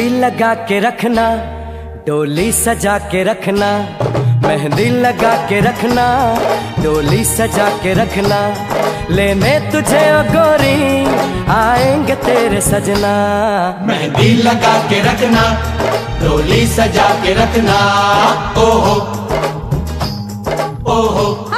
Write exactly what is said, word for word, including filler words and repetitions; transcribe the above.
मेहंदी लगा के रखना, डोली सजा के रखना, मेहंदी लगा के रखना, डोली सजा के रखना, लेने तुझे ओ गोरी आएंगे तेरे सजना। मेहंदी लगा के रखना, डोली सजा के रखना, ओहो ओहो।